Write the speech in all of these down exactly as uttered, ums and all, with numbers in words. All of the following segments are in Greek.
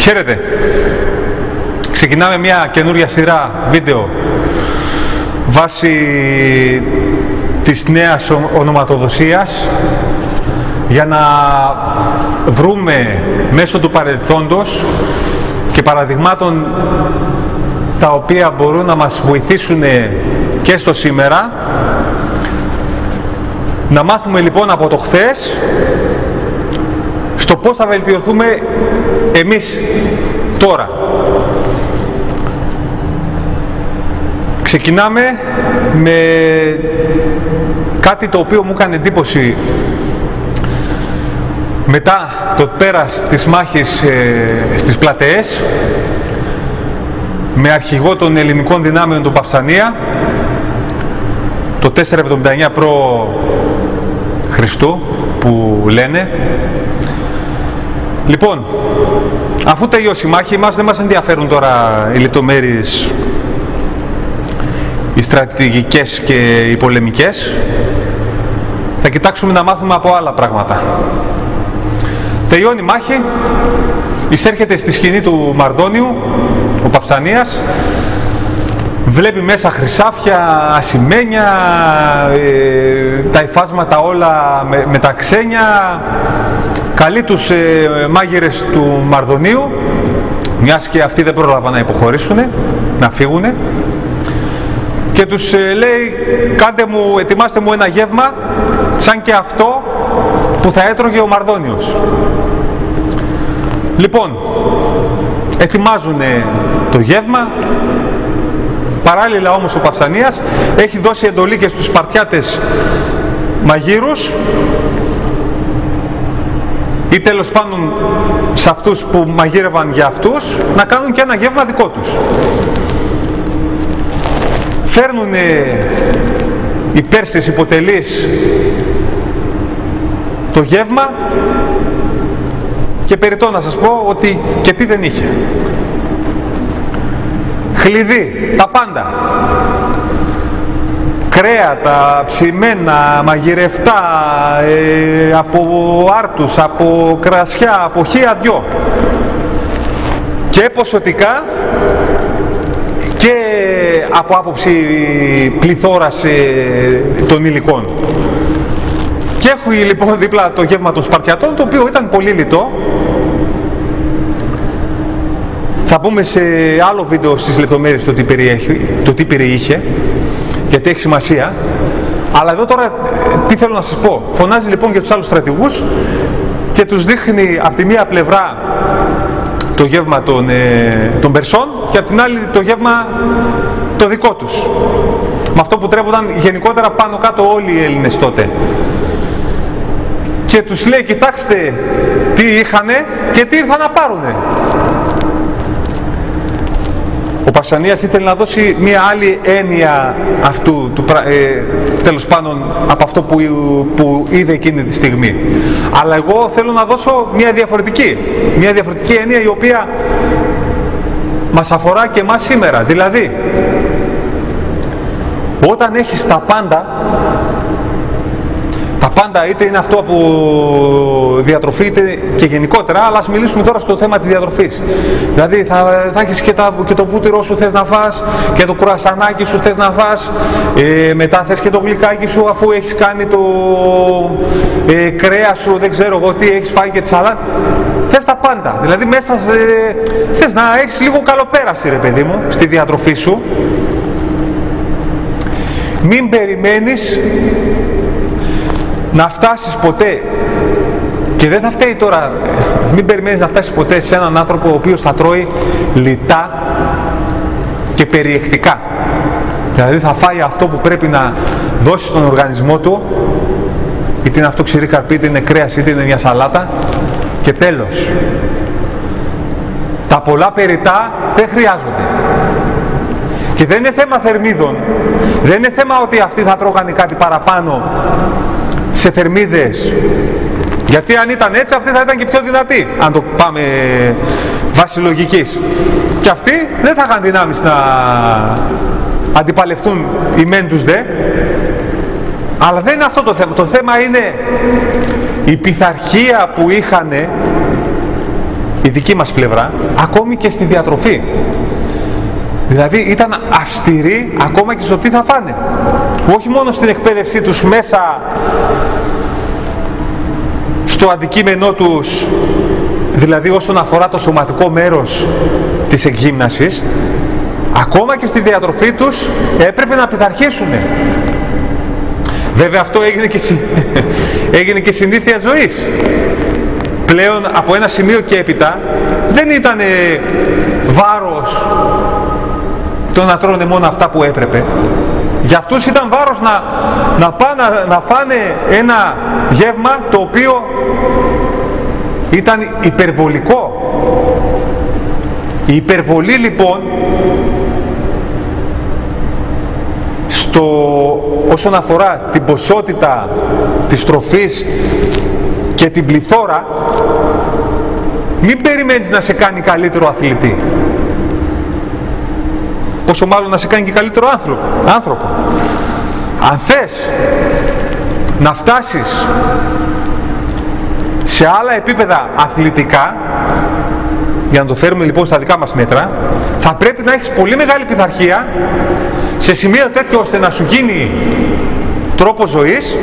Χαίρετε. Ξεκινάμε μια καινούρια σειρά βίντεο βάσει της νέας ονοματοδοσίας για να βρούμε μέσω του παρελθόντος και παραδειγμάτων τα οποία μπορούν να μας βοηθήσουν και στο σήμερα, να μάθουμε λοιπόν από το χθες στο πώς θα βελτιωθούμε εμείς τώρα. Ξεκινάμε με κάτι το οποίο μου έκανε εντύπωση μετά το πέρας της μάχης ε, στις Πλατεές, με αρχηγό των ελληνικών δυνάμεων του Παυσανία το τετρακόσια εβδομήντα εννιά προ Χριστού που λένε. Λοιπόν, αφού τελειώσει η μάχη, μας δεν μας ενδιαφέρουν τώρα οι λεπτομέρειες, οι στρατηγικές και οι πολεμικές. Θα κοιτάξουμε να μάθουμε από άλλα πράγματα. Τελειώνει η μάχη, εισέρχεται στη σκηνή του Μαρδόνιου ο Παυσανίας, βλέπει μέσα χρυσάφια, ασημένια, ε, τα υφάσματα όλα με, με τα ξένια, καλεί τους ε, μάγειρες του Μαρδονίου, μιας και αυτοί δεν πρόλαβαν να υποχωρήσουν, να φύγουν, και τους ε, λέει, κάντε μου, ετοιμάστε μου ένα γεύμα σαν και αυτό που θα έτρωγε ο Μαρδόνιος. Λοιπόν, ετοιμάζουν το γεύμα. Παράλληλα όμως ο Παυσανίας έχει δώσει εντολή και στους Σπαρτιάτες μαγείρους, ή τέλος πάντων σε αυτούς που μαγείρευαν για αυτούς, να κάνουν και ένα γεύμα δικό τους. Φέρνουν οι Πέρσες υποτελείς το γεύμα και περιττό να σας πω ότι και τι δεν είχε. Χλειδί, τα πάντα. Κρέατα, ψημένα, μαγειρευτά, ε, από άρτους, από κρασιά, από χία δυο. Και ποσοτικά και από άποψη πληθώρας ε, των υλικών. Και έχω λοιπόν δίπλα το γεύμα των Σπαρτιατών, το οποίο ήταν πολύ λιτό. Θα πούμε σε άλλο βίντεο στις λεπτομέρειες το τι, περιέχει, το τι περιείχε, γιατί έχει σημασία. Αλλά εδώ τώρα τι θέλω να σας πω. Φωνάζει λοιπόν για τους άλλους στρατηγούς και τους δείχνει από τη μία πλευρά το γεύμα των, ε, των Περσών και από την άλλη το γεύμα το δικό τους. Με αυτό που τρέβονταν γενικότερα πάνω κάτω όλοι οι Έλληνες τότε. Και τους λέει, κοιτάξτε τι είχανε και τι ήρθαν να πάρουνε. Ο Παυσανίας ήθελε να δώσει μία άλλη έννοια αυτού, του, ε, τέλος πάντων από αυτό που, που είδε εκείνη τη στιγμή. Αλλά εγώ θέλω να δώσω μία διαφορετική, μία διαφορετική έννοια η οποία μας αφορά και εμάς σήμερα. Δηλαδή, όταν έχεις τα πάντα, τα πάντα είτε είναι αυτό από διατροφή είτε και γενικότερα, αλλά ας μιλήσουμε τώρα στο θέμα της διατροφής. Δηλαδή θα, θα έχεις και, τα, και το βούτυρο σου θες να φας, και το κουρασανάκι σου θες να φας, ε, μετά θες και το γλυκάκι σου αφού έχεις κάνει το ε, κρέα σου, δεν ξέρω εγώ τι, έχεις φάει και τη σαλάτα. Θες τα πάντα, δηλαδή μέσα ε, θες να έχεις λίγο καλοπέραση ρε παιδί μου στη διατροφή σου. Μην περιμένεις να φτάσεις ποτέ, και δεν θα φταίει τώρα, μην περιμένεις να φτάσεις ποτέ σε έναν άνθρωπο ο οποίος θα τρώει λιτά και περιεκτικά. Δηλαδή θα φάει αυτό που πρέπει να δώσει στον οργανισμό του, είτε είναι αυτό ξηρή καρπί, είτε είναι κρέας, είτε είναι μια σαλάτα, και τέλος. Τα πολλά περιτά δεν χρειάζονται. Και δεν είναι θέμα θερμίδων, δεν είναι θέμα ότι αυτοί θα τρώγανε κάτι παραπάνω σε θερμίδες, γιατί αν ήταν έτσι αυτοί θα ήταν και πιο δυνατοί, αν το πάμε βάσει λογικής, και αυτοί δεν θα είχαν δυνάμεις να αντιπαλευτούν οι μεν τους δε. Αλλά δεν είναι αυτό το θέμα. Το θέμα είναι η πειθαρχία που είχαν η δική μας πλευρά, ακόμη και στη διατροφή. Δηλαδή ήταν αυστηροί ακόμα και στο τι θα φάνε. Όχι μόνο στην εκπαίδευσή τους μέσα στο αντικείμενό τους, δηλαδή όσον αφορά το σωματικό μέρος της εκγύμνασης, ακόμα και στη διατροφή τους έπρεπε να πειθαρχήσουν. Βέβαια αυτό έγινε και, συ... έγινε και συνήθεια ζωής. Πλέον από ένα σημείο και έπειτα δεν ήταν βάρος το να τρώνε μόνο αυτά που έπρεπε. Για αυτούς ήταν βάρος να, να πάνε να, να φάνε ένα γεύμα το οποίο ήταν υπερβολικό. Η υπερβολή λοιπόν στο, όσον αφορά την ποσότητα της τροφής και την πληθώρα, μην περιμένεις να σε κάνει καλύτερο αθλητή, πόσο μάλλον να σε κάνει και καλύτερο άνθρωπο. άνθρωπο. Αν θες να φτάσεις σε άλλα επίπεδα αθλητικά, για να το φέρουμε λοιπόν στα δικά μας μέτρα, θα πρέπει να έχεις πολύ μεγάλη πειθαρχία σε σημείο τέτοιο ώστε να σου γίνει τρόπο ζωής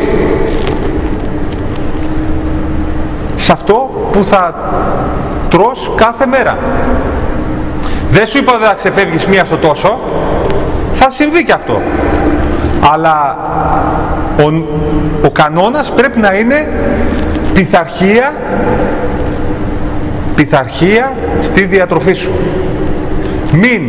σε αυτό που θα τρως κάθε μέρα. Δεν σου είπα ότι θα ξεφεύγεις μία στο τόσο, θα συμβεί και αυτό. Αλλά ο, ο κανόνας πρέπει να είναι πειθαρχία, πειθαρχία στη διατροφή σου. Μην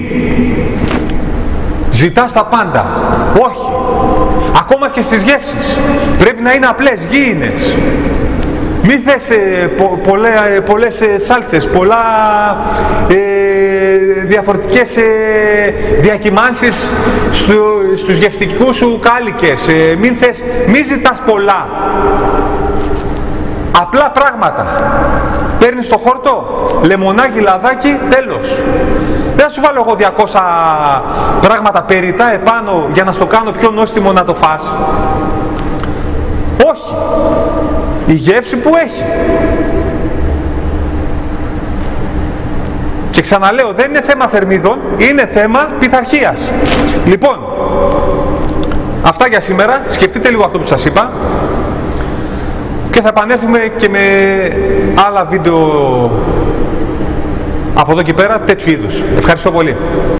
ζητάς τα πάντα. Όχι. Ακόμα και στις γεύσεις. Πρέπει να είναι απλές, γήινες. Μη θες ε, πο, πολλέ, ε, πολλές ε, σάλτσες, πολλά ε, διαφορετικές ε, διακυμάνσεις στου, στους γευστικούς σου κάλικες. Ε, μην θες, μη ζητάς πολλά. Απλά πράγματα. Παίρνεις το χόρτο, λεμονάκι, λαδάκι, τέλος. Δεν θα σου βάλω εγώ διακόσια πράγματα περιτά επάνω για να στο κάνω πιο νόστιμο να το φας. Όχι. Η γεύση που έχει. Και ξαναλέω, δεν είναι θέμα θερμίδων, είναι θέμα πειθαρχίας. Λοιπόν, αυτά για σήμερα. Σκεφτείτε λίγο αυτό που σας είπα και θα επανέλθουμε και με άλλα βίντεο από εδώ και πέρα τέτοιου είδους. Ευχαριστώ πολύ.